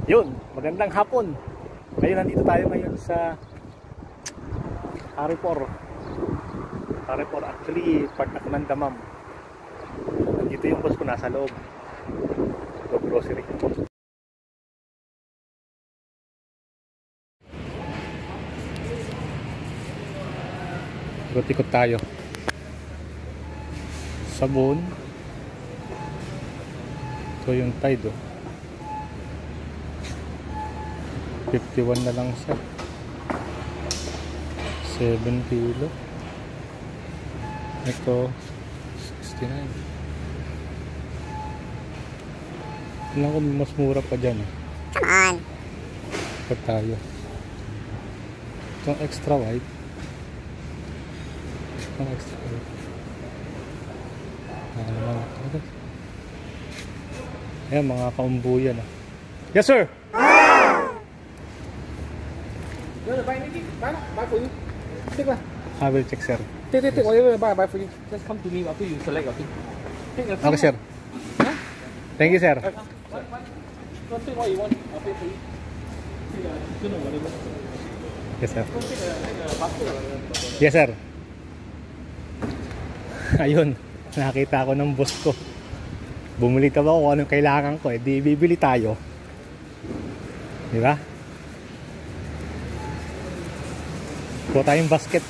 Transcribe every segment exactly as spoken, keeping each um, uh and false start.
Yun, magandang hapon. Ngayon nandito tayo ngayon sa Carrefour. Carrefour, actually part ako ng Damam. Nandito yung boss ko, nasa loob. Go grocery. Ikot-ikot tayo. Sabon. Ito yung Tide, oh. fifty-one na lang siya. seven kilo. Ito sixty-nine. Tingnan ko mas mura pa dyan, eh. Come on. Ikot tayo. Itong extra wide. Itong extra wide. Ayan, mga kaumbuyan, ah. Yes, sir! You want to buy anything? Buy, buy for you. Take lah. I will check, sir. Take, take, take. Whatever you buy, buy for you. Just come to me after you select your thing. Take a Okay, sir. Huh? Thank you, sir. What, what, what? Don't take what you want. I'll pay for you. Take a, you know, whatever. Yes, sir. Don't take a, take a basket or whatever. Yes, sir. Ayun, nakita ako ng boss ko. Bumili ka ba kung anong kailangan ko, eh di bibili tayo. Di ba? Kuha tayong basket.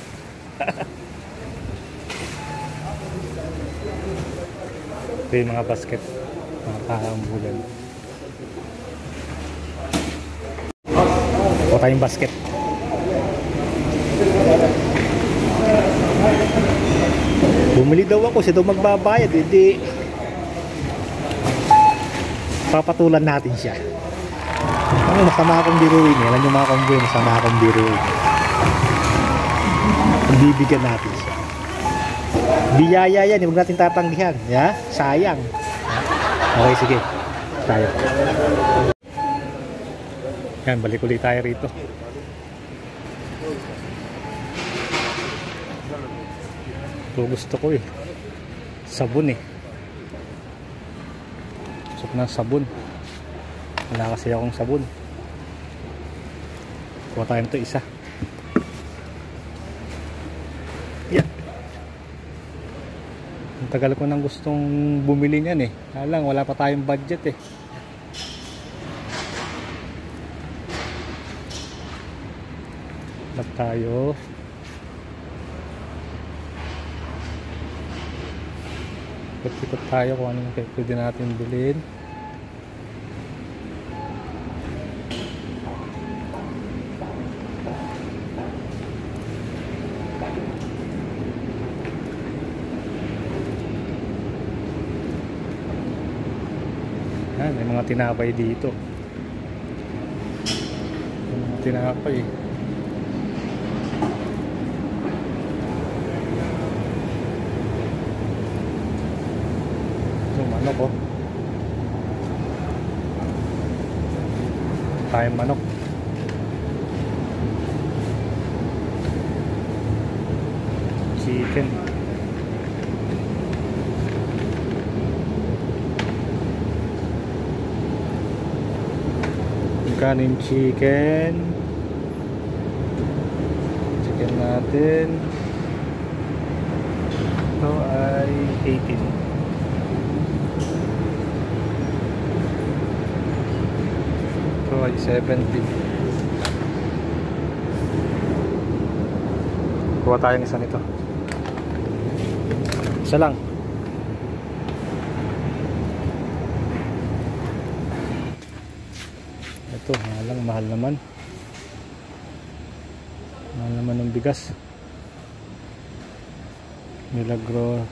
Ito yung mga basket, mga kahambulan. Kuha tayong basket. Bumili daw ako, siya daw magbabayad, hindi papatulan natin siya. Ano, masama akong biruin, eh. Alam nyo mga kambuhay, masama akong biruin. Bibigyan natin siya. Biyaya yan, huwag natin tatanggihan. Ya? Sayang. Okay, sige. Tayo. Yan, balik ulit tayo rito. Ito gusto ko, eh. Sabon, eh. Gusto ko ng sabon. Wala kasi akong sabon. Kuha tayo nito isa. Yan. Ang tagal ko nang gustong bumili niyan, eh. Kaya lang, wala pa tayong budget, eh. Lap tayo. Ikot-ikot tayo kung anong pwede natin bilhin. Yan, may mga tinapay dito. May mga tinapay. Manok, oh. Tayong manok. Chicken. Kanin chicken. Chicken natin. Ito ay eighteen. Ay seventy. Kuha tayong isa nito. Isa lang. Ito, halang mahal naman. Mahal naman ng bigas. Milagros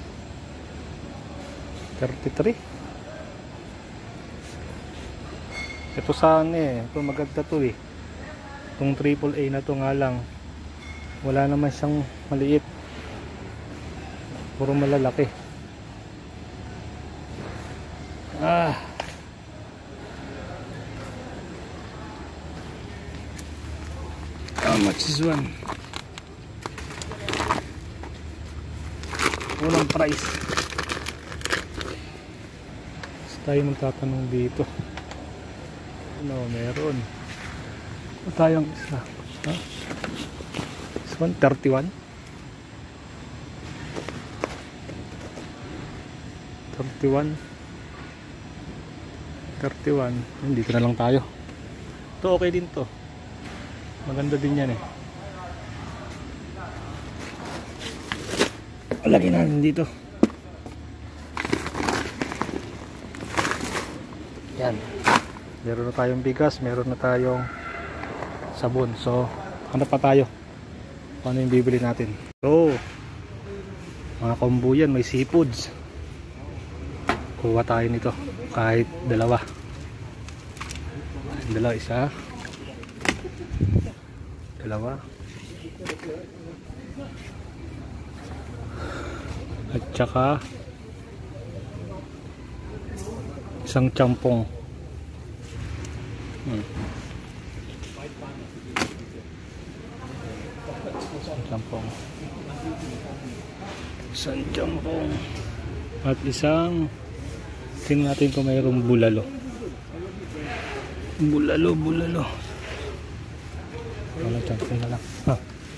thirty-three. Ito saan, eh, ito maganda to, eh. Itong triple A na to nga lang, wala naman siyang maliit, puro malalaki. Ah, how much is one? Walang price. Tayo magtatanong dito. Ano, meron. Ito tayong isa. Ha? This one, thirty-one. thirty-one. thirty-one. Dito na lang tayo. Ito okay din to. Maganda din yan eh. Lagyan natin dito. Yan. Meron na tayong bigas, meron na tayong sabon. So, hanap pa tayo kung ano yung bibili natin. So, mga combo yan, may seafoods. Kuha tayo nito kahit dalawa. Dalawa, isa. Dalawa. At saka isang champong. Hmm. Isang champong. Isang champong. At isang, tingnan natin kung mayroong bulalo. Bulalo, bulalo. Wala, champong na lang. Ha.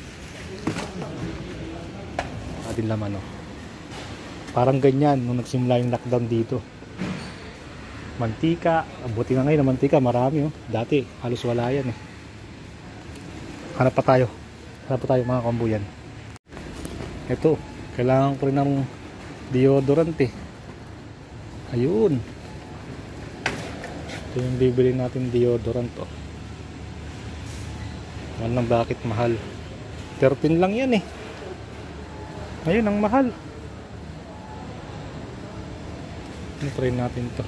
Atin laman, oh. Parang ganyan nung nagsimula yung lockdown dito. Mantika, buti nga ngayon na mantika, marami, oh. Dati halos wala yan eh. Hanap pa tayo. Hanap pa tayo mga kambuyan. Ito, kailangan ko rin ng deodorant eh. Ayun. Ito yung bibili natin deodorant, oh. Walang bakit mahal. thirteen lang yan eh. Ayun ang mahal. Try natin to.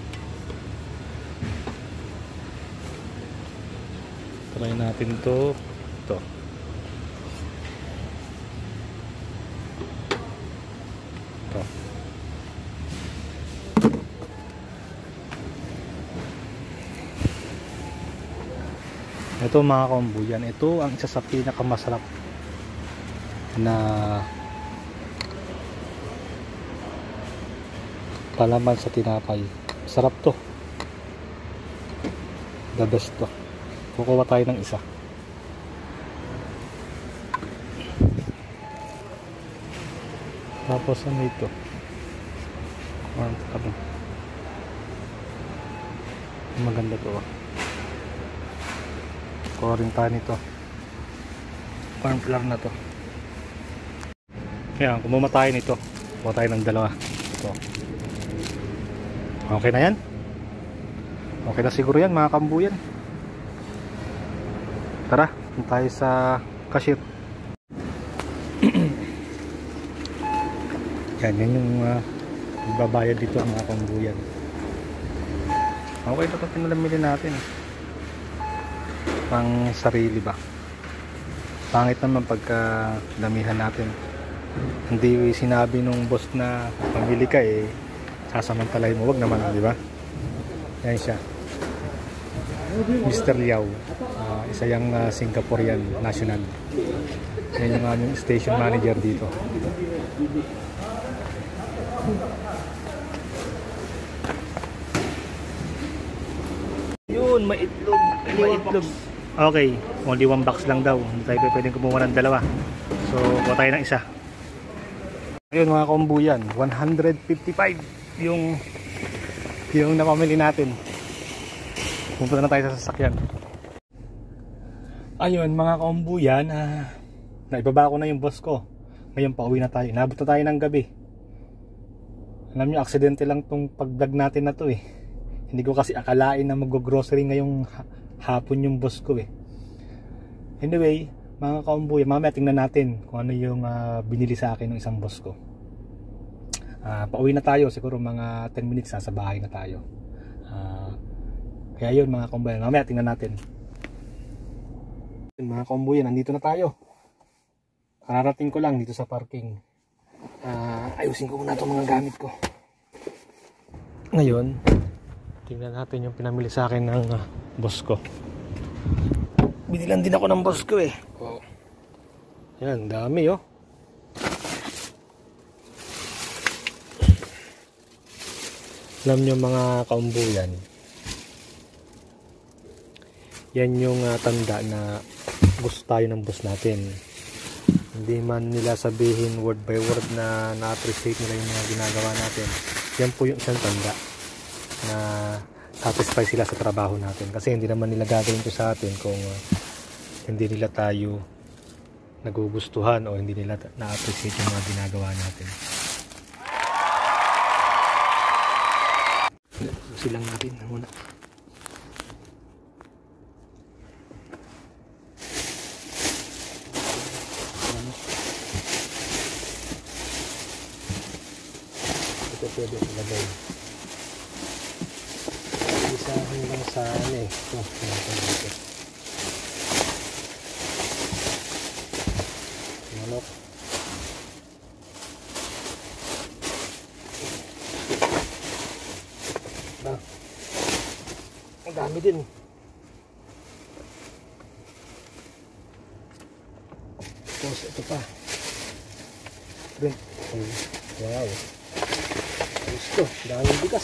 Try natin to. Ito. Ito. Ito mga kambuyan, ito ang isa sa pinakamasarap na palaman sa tinapay. Sarap to. The best to. Kukuha tayo ng isa. Tapos ano ito? Maganda to. Kuha rin tayo nito. Corn flour na to. Kaya kung tayo nito, kuha tayo ng dalawa. Ito. Okay na yan? Okay na siguro yan mga kambuyan. Tara, punta tayo sa cashier. Yan, yan yung uh, babayad dito ang mga kambuyan. Okay na ito pinalamili natin. Pang sarili ba? Pangit naman pagka damihan natin. Hindi sinabi nung boss na pamili ka eh, sasamantalay mo, wag naman, di ba? Yan siya, Mister Liao, uh, isa yung uh, Singaporean national. Yan yung aming station manager dito. Yun, may itlog, may itlog. Okay, only one box lang daw, hindi tayo pwedeng kumuha ng dalawa, so kuha tayo ng isa. Ayun mga kambuyan, one fifty-five yung yung napamili natin. Pupunta na tayo sa sasakyan. Ayun mga kambuyan, ah, naibaba ko na yung boss ko. Ngayon pauwi na tayo. Nabot na tayo ng gabi. Alam nyo, aksidente lang tong pag-vlog natin na to eh. Hindi ko kasi akalain na mag-grocery ngayong hapon yung boss ko eh. Anyway, mga kambuyan, mamaya tingnan natin kung ano yung uh, binili sa akin ng isang boss ko. Uh, pauwi na tayo, siguro mga ten minutes sa bahay na tayo. Uh, kaya yun mga kambuyan, mamaya tingnan natin. Mga kambuyan, nandito na tayo. Kararating ko lang dito sa parking. Uh, ayusin ko muna itong mga gamit ko. Ngayon, tingnan natin yung pinamili sa akin ng uh, boss ko. Binilan din ako ng boss ko eh. Oh. Yan, dami oh. Alam nyo mga kaumbuyan, yan yung uh, tanda na gusto tayo ng boss natin. Hindi man nila sabihin word by word na na-appreciate nila yung mga ginagawa natin. Yan po yung isang tanda na satisfied sila sa trabaho natin. Kasi hindi naman nila gagawin ito sa atin kung uh, hindi nila tayo nagugustuhan o hindi nila na-appreciate yung mga ginagawa natin. Silang natin muna. Ito pwede ilagay. Isa hanggang sa ano eh. Ito, ito. Manok. Ah. Ang dami din. Tapos ito pa. Ito. Wow. Gusto, daming bigas.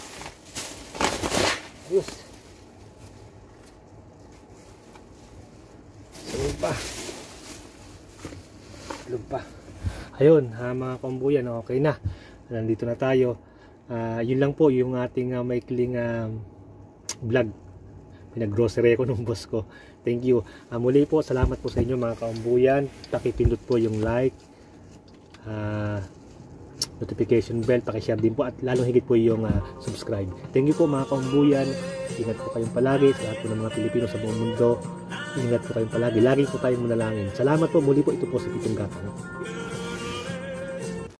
Ayos. Sunod pa. Sunod pa. Ayun, ha, mga kambuyan, okay na. Nandito na tayo. Uh, yun lang po yung ating uh, maikling uh, vlog. Pinag-grocery ko ng boss ko. Thank you. Uh, muli po, salamat po sa inyo mga kambuyan. Pakipindot po yung like. Uh, notification bell, paki-share din po at lalong higit po yung uh, subscribe. Thank you po mga kaumbuyan. Ingat po kayong palagi sa lahat po ng mga Pilipino sa buong mundo. Ingat po kayong palagi. Lagi po tayong manalangin. Salamat po. Muli po, ito po si Pitong Gatang.